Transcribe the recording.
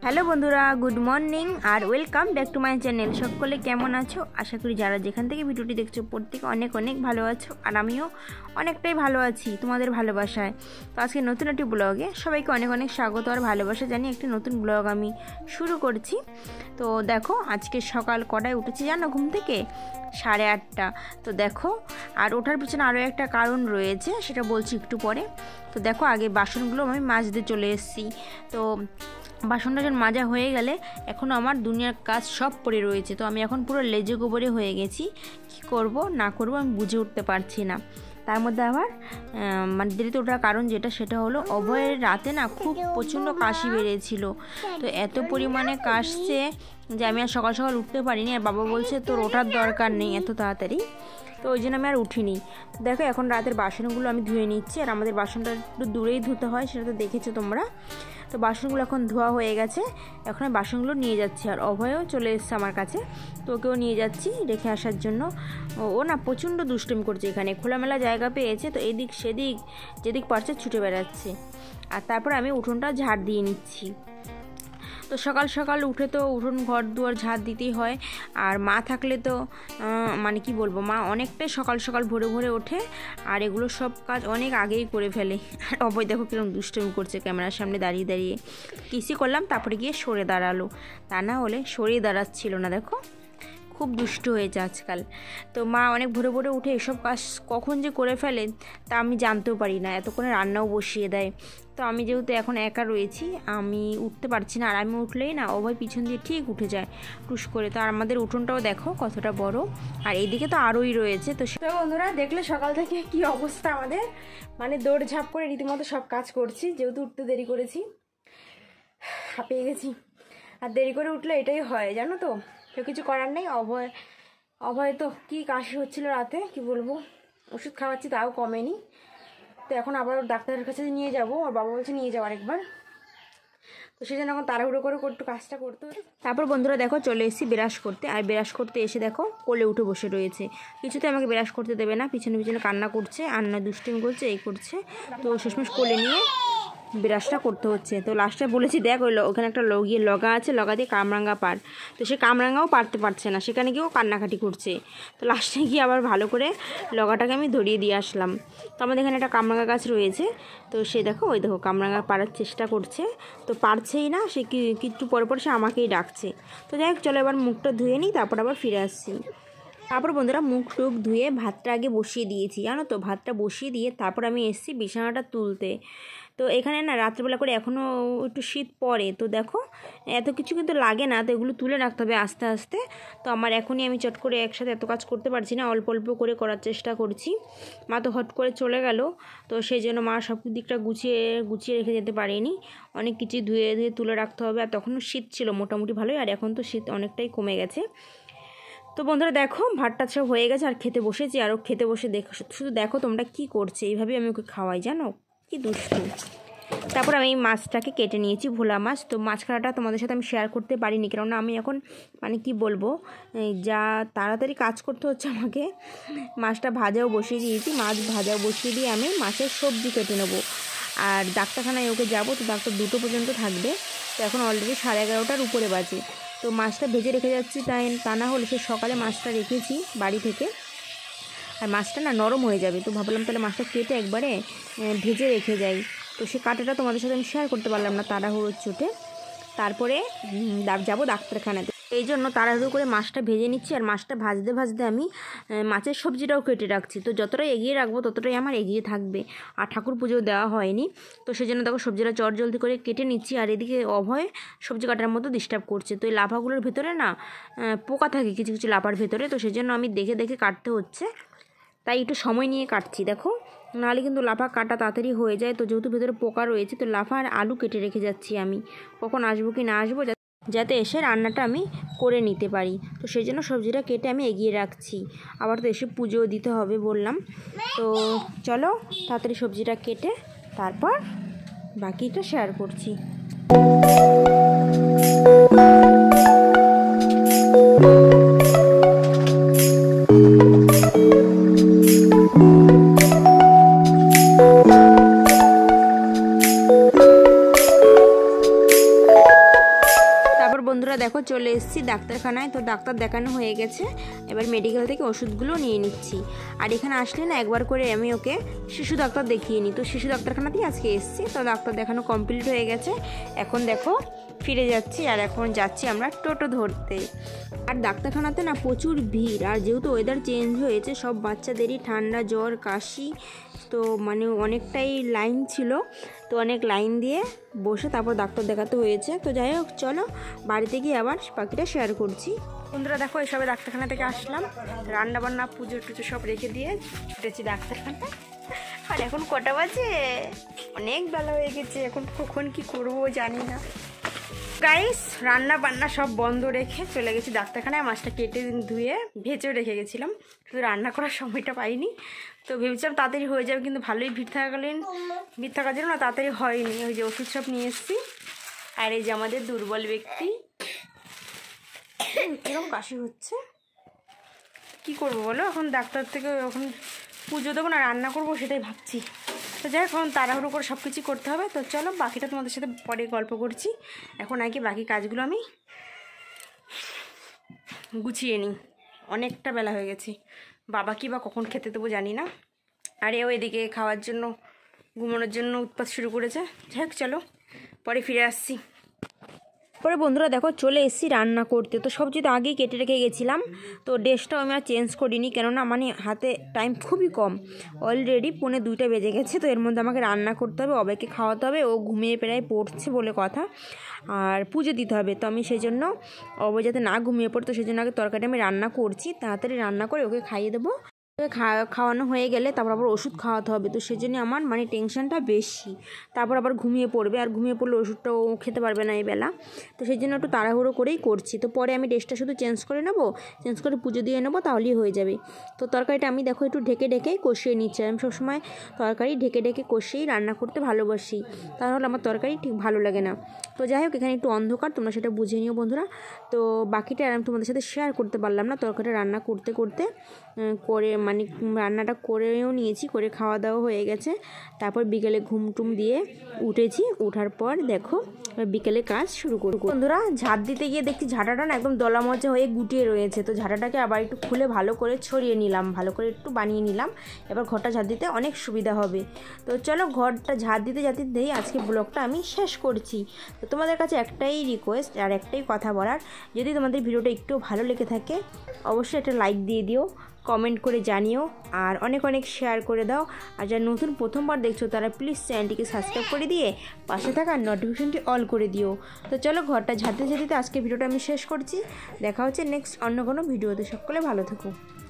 Hello বন্ধুরা, good morning আর welcome back to my channel. সকলে কেমন আছো? আশা করি যারা যেখান থেকে ভিডিওটি দেখছো প্রত্যেকে অনেক অনেক ভালো আছো, আর আমিও অনেকটাই ভালো আছি তোমাদের ভালোবাসায়। তো আজকে নতুন একটি ব্লগে সবাইকে অনেক অনেক স্বাগত আর ভালোবাসা জানিয়ে একটি নতুন ব্লগ আমি শুরু করছি। তো দেখো আজকে সকাল কটায় উঠেছি জানো ঘুম থেকে? 8:30। তো দেখো, আর ওঠার পিছনে আরও একটা কারণ রয়েছে, সেটা বলছি একটু পরে। তো দেখো আগে বাসনগুলো আমি মাজতে চলে এসেছি। তো বাসনটা যখন মাজা হয়ে গেলে এখনও আমার দুনিয়ার কাজ সব পড়ে রয়েছে। তো আমি এখন পুরো লেজে গোবরে হয়ে গেছি, কি করব না করব আমি বুঝে উঠতে পারছি না। তার মধ্যে আবার দেরিতে ওঠার কারণ সেটা হলো অভয়ের রাতে না খুব প্রচণ্ড কাশি বেড়েছিল। তো এত পরিমাণে কাশছে যে আমি আর সকাল সকাল উঠতে পারিনি। আর বাবা বলছে তোর ওঠার দরকার নেই এত তাড়াতাড়ি, তো ওই জন্য আমি আর উঠিনি। দেখো এখন রাতের বাসনগুলো আমি ধুয়ে নিচ্ছি, আর আমাদের বাসনটা একটু দূরেই ধুতে হয়, সেটা তো দেখেছো তোমরা। তো বাসনগুলো এখন ধোয়া হয়ে গেছে, এখন আমি বাসনগুলো নিয়ে যাচ্ছি। আর অভয়ও চলে এসছে আমার কাছে, তো ওকেও নিয়ে যাচ্ছি রেখে আসার জন্য। ও না প্রচণ্ড দুষ্টুমি করছে, এখানে খোলামেলা জায়গা পেয়েছে তো এদিক সেদিক যেদিক পারছে ছুটে বেড়াচ্ছে। আর তারপর আমি উঠোনটা ঝাড় দিয়ে নিচ্ছি। তো সকাল সকাল উঠে তো উঠোন ঘর দুয়ার ঝাড় দিতেই হয়। আর মা থাকলে তো মানে কি বলবো, মা অনেকটাই সকাল সকাল ভোরে ভোরে ওঠে আর এগুলো সব কাজ অনেক আগেই করে ফেলে। আর অভয় দেখো কিরকম দুষ্টুমি করছে ক্যামেরার সামনে দাঁড়িয়ে দাঁড়িয়ে। কিসি করলাম, তারপরে গিয়ে সরে দাঁড়ালো, তা না হলে সরেই দাঁড়াচ্ছিল না। দেখো খুব দুষ্ট হয়েছে আজকাল। তো মা অনেক ভোরে ভোরে উঠে এসব কাজ কখন যে করে ফেলে তা আমি জানতেও পারি না, এতক্ষণে রান্নাও বসিয়ে দেয়। তো আমি যেহেতু এখন একা রয়েছি আমি উঠতে পারছি না, আর আমি উঠলেই না অভয় পিছন দিয়ে ঠিক উঠে যায় টুস করে। তো আর আমাদের উঠোনটাও দেখো কতটা বড়, আর এইদিকে তো আরোই রয়েছে। তো বন্ধুরা দেখলে সকাল থেকে কি অবস্থা আমাদের, মানে দৌড়ঝাঁপ করে রীতিমতো সব কাজ করছি, যেহেতু উঠতে দেরি করেছি, হাঁপিয়ে গেছি। আর দেরি করে উঠলে এটাই হয় জানো তো, কেউ কিছু করার নেই। অভয় তো কি কাশি হচ্ছিল রাতে, কি বলবো, ওষুধ খাওয়াচ্ছি তাও কমেনি। তো এখন আবার ডাক্তারের কাছে নিয়ে যাবো, আর বাবা বলছে নিয়ে যাও আরেকবার। তো সেই জন্য এখন তাড়াহুড়ো করে একটু কাজটা করতে হবে। তারপর বন্ধুরা দেখো চলে এসেছি ব্রাশ করতে, আর ব্রাশ করতে এসে দেখো কোলে উঠে বসে রয়েছে, কিছুতে আমাকে ব্রাশ করতে দেবে না, পিছনে পিছনে কান্না করছে আর না দুষ্টুমি করছে, এই করছে। তো শেষমেশ কোলে নিয়ে ব্রাশটা করতে হচ্ছে। তো লাস্টে বলেছি দেখ ওখানে একটা লগা আছে, লগা দিয়ে কামরাঙ্গা পার। তো সে কামরাঙ্গাও পারতে পারছে না, সেখানে গিয়েও কান্নাকাটি করছে। তো লাস্টে গিয়ে আবার ভালো করে লগাটাকে আমি ধরিয়ে দিয়ে আসলাম। তো আমাদের এখানে একটা কামরাঙ্গা গাছ রয়েছে, তো সে দেখো ওই দেখো কামরাঙ্গা পারার চেষ্টা করছে, তো পারছেই না, সে কিছু পর পর সে আমাকেই ডাকছে। তো যাই হোক চলো এবার মুখটা ধুয়ে নিই, তারপর আবার ফিরে আসছি। তারপর বন্ধুরা মুখ টুক ধুয়ে ভাতটা আগে বসিয়ে দিয়েছি জানো তো, ভাতটা বসিয়ে দিয়ে তারপর আমি এসেছি বিছানাটা তুলতে। তো এখানে না রাত্রেবেলা করে এখনও একটু শীত পড়ে, তো দেখো এত কিছু কিন্তু লাগে না, তো এগুলো তুলে রাখতে হবে আস্তে আস্তে। তো আমার এখনই আমি চট করে একসাথে এত কাজ করতে পারছি না, অল্প অল্প করে করার চেষ্টা করছি। মা তো হট করে চলে গেল, তো সেই জন্য মা সব দিকটা গুছিয়ে রেখে যেতে পারেনি, অনেক কিছু ধুয়ে তুলে রাখতে হবে। আর তখনও শীত ছিল মোটামুটি ভালোই, আর এখন তো শীত অনেকটাই কমে গেছে। তো বন্ধুরা দেখো ভাতটা সব হয়ে গেছে, আর খেতে বসেছি। আরও খেতে বসে শুধু দেখো তোমরা কি করছে, এইভাবেই আমি ওকে খাওয়াই জানো, কি দুষ্টু। তারপর আমি এই মাছটাকে কেটে নিয়েছি, ভোলা মাছ। তো মাছ কাটাটা তোমাদের সাথে আমি শেয়ার করতে পারিনি, কেননা আমি এখন মানে কি বলবো, যা তাড়াতাড়ি কাজ করতে হচ্ছে আমাকে। মাছটা ভাজাও বসিয়ে দিয়েছি, মাছ ভাজাও বসিয়ে দিয়ে আমি মাছের সবজি কেটে নেবো। আর ডাক্তারখানায় ওকে যাবো, তো ডাক্তার 2টো পর্যন্ত থাকবে। তো এখন অলরেডি 11:30টার উপরে বাজে। তো মাছটা ভেজে রেখে যাচ্ছি, তা না হলে সে সকালে মাছটা রেখেছি বাড়ি থেকে, আর মাছটা না নরম হয়ে যাবে। তো ভাবলাম তাহলে মাছটা কেটে একবারে ভেজে রেখে যাই। তো সে কাটাটা তোমাদের সাথে আমি শেয়ার করতে পারলাম না তাড়াহুড়োর চোটে। তারপরে যাবো ডাক্তারখানাতে, এই জন্য তাড়াহুড়ো করে মাছটা ভেজে নিচ্ছি। আর মাছটা ভাজতে ভাজতে আমি মাছের সবজিটাও কেটে রাখছি, তো যতটাই এগিয়ে রাখবো ততটাই আমার এগিয়ে থাকবে। আর ঠাকুর পুজো দেওয়া হয়নি, তো সেই জন্য দেখো সবজিটা জলদি করে কেটে নিচ্ছি। আর এদিকে অভয় সবজি কাটার মতো ডিস্টার্ব করছে। তো এই লাফাগুলোর ভেতরে না পোকা থাকে কিছু কিছু লাফার ভেতরে, তো সেই জন্য আমি দেখে দেখে কাটতে হচ্ছে, তাই একটু সময় নিয়ে কাটছি। দেখো নাহলে কিন্তু লাফা কাটা তাড়াতাড়ি হয়ে যায়। তো যেহেতু ভেতরে পোকা রয়েছে, তো লাফা আর আলু কেটে রেখে যাচ্ছি আমি, কখন আসবো কি না আসবো যাতে এসে রান্নাটা আমি করে নিতে পারি। তো সেই জন্য সবজিটা কেটে আমি এগিয়ে রাখছি, আবার তো এসে পুজোও দিতে হবে বললাম। তো চলো তাড়াতাড়ি সবজিটা কেটে তারপর বাকিটা শেয়ার করছি। বন্ধুরা দেখো চলে এসেছি ডাক্তারখানায়। তো ডাক্তার দেখানো হয়ে গেছে, এবার মেডিকেল থেকে ওষুধগুলো নিয়ে নিচ্ছি। আর এখানে আসলে না একবার করে আমি ওকে শিশু ডাক্তার দেখিয়ে নিই। তো শিশু ডাক্তারখানাতেই আজকে এসেছি। তো ডাক্তার দেখানো কমপ্লিট হয়ে গেছে, এখন দেখো ফিরে যাচ্ছি। আর এখন যাচ্ছি আমরা টোটো ধরতে। আর ডাক্তারখানাতে না প্রচুর ভিড়, আর যেহেতু ওয়েদার চেঞ্জ হয়েছে সব বাচ্চাদেরই ঠান্ডা জ্বর কাশি, তো মানে অনেকটাই লাইন ছিল। তো অনেক লাইন দিয়ে বসে তারপর ডাক্তার দেখাতে হয়েছে। তো যাই হোক চলো বাড়িতে গিয়ে আবার বাকিটা শেয়ার করছি। বন্ধুরা দেখো এসবে ডাক্তারখানা থেকে আসলাম, রান্না বান্না পুজো টুজো সব রেখে দিয়ে ছুটেছি ডাক্তারখানায়। আর এখন কটা বাজে, অনেক বেলা হয়ে গেছে, এখন কখন কি করবো জানি না। গাইস রান্না বান্না সব বন্ধ রেখে চলে গেছি ডাক্তারখানায়। মাছটা কেটে ধুয়ে ভেজেও রেখে গেছিলাম, শুধু রান্না করার সময়টা পাইনি। তো ভেবেছিলাম তাড়াতাড়ি হয়ে যাবে, কিন্তু ভালোই ভিড় থাকার জন্য না তাড়াতাড়ি হয়নি। ওই যে ওষুধ সব নিয়ে এসেছি। আর এই যে আমাদের দুর্বল ব্যক্তি, এরকম কাশি হচ্ছে, কি করব বলো। এখন ডাক্তার থেকে এখন পুজো দেবো না রান্না করবো সেটাই ভাবছি। তো যাই হোক এখন তাড়াহুড়ো করে সব কিছু করতে হবে। তো চলো বাকিটা তোমাদের সাথে পরে গল্প করছি। এখন আগে বাকি কাজগুলো আমি গুছিয়ে নিই, অনেকটা বেলা হয়ে গেছে। বাবা কি বা কখন খেতে দেবো জানি না। আর এও এদিকে খাওয়ার জন্য ঘুমানোর জন্য উৎপাত শুরু করেছে। যাই হোক চলো পরে ফিরে আসছি। পরে বন্ধুরা দেখো চলে এসেছি রান্না করতে। তো সব যেহেতু আগেই কেটে রেখে গেছিলাম, তো ড্রেসটাও আমি আর চেঞ্জ করিনি, কেননা মানে হাতে টাইম খুবই কম। অলরেডি 1:45 বেজে গেছে। তো এর মধ্যে আমাকে রান্না করতে হবে, অবেকে খাওয়াতে হবে, ও ঘুমিয়ে প্রায় পড়ছে বলে কথা, আর পুজো দিতে হবে। তো আমি সেই জন্য অবে যাতে না ঘুমিয়ে পড়তো সেই জন্য আগে তরকারিটা আমি রান্না করছি, তাড়াতাড়ি রান্না করে ওকে খাইয়ে দেবো। খাওয়ানো হয়ে গেলে তারপর আবার ওষুধ খাওয়াতে হবে। তো সেই জন্য আমার মানে টেনশনটা বেশি। তারপর আবার ঘুমিয়ে পড়বে, আর ঘুমিয়ে পড়লে ওষুধটাও খেতে পারবে না এই বেলা। তো সেই জন্য একটু তাড়াহুড়ো করেই করছি। তো পরে আমি ড্রেসটা শুধু চেঞ্জ করে নেবো, চেঞ্জ করে পুজো দিয়ে নেবো, তাহলেই হয়ে যাবে। তো তরকারিটা আমি দেখো একটু ঢেকে ঢেকেই কষিয়ে নিচ্ছি। আমি সবসময় তরকারি ঢেকে ঢেকে কষিয়েই রান্না করতে ভালোবাসি, তাহলে আমার তরকারি ঠিক ভালো লাগে না। তো যাই হোক এখানে একটু অন্ধকার, তোমরা সেটা বুঝে নিও বন্ধুরা। তো বাকিটা আর আমি তোমাদের সাথে শেয়ার করতে পারলাম না। তরকারিটা রান্না করতে করতে করে মানে রান্নাটা করেও নিয়েছি, করে খাওয়া দাওয়া হয়ে গেছে। তারপর বিকেলে ঘুমটুম দিয়ে উঠেছি, ওঠার পর দেখো বিকেলে কাজ শুরু করব। বন্ধুরা ঝাড় দিতে গিয়ে দেখছি ঝাঁটাটা না একদম দলা মজা হয়ে গুটিয়ে রয়েছে। তো ঝাঁটাটাকে আবার একটু খুলে ভালো করে ছড়িয়ে নিলাম, ভালো করে একটু বানিয়ে নিলাম। এবার ঘরটা ঝাড় দিতে অনেক সুবিধা হবে। তো চলো ঘরটা ঝাড় দিতে দিয়েই আজকে ব্লগটা আমি শেষ করছি। তো তোমাদের কাছে একটাই রিকোয়েস্ট আর একটাই কথা বলার, যদি তোমাদের ভিডিওটা একটু ভালো লেগে থাকে অবশ্যই একটা লাইক দিয়ে দিও, কমেন্ট করে জানিও, আর অনেক অনেক শেয়ার করে দাও। আর যারা নতুন প্রথমবার দেখছো তারা প্লিজ চ্যানেলটিকে সাবস্ক্রাইব করে দিয়ে পাশে থাকা নোটিফিকেশনটি অল করে দিও। তো চলো ঘরটা ঝাড়তে ঝাড়তে আজকে ভিডিওটা আমি শেষ করছি। দেখা হচ্ছে নেক্সট অন্য কোনো ভিডিওতে। সকলে ভালো থেকো।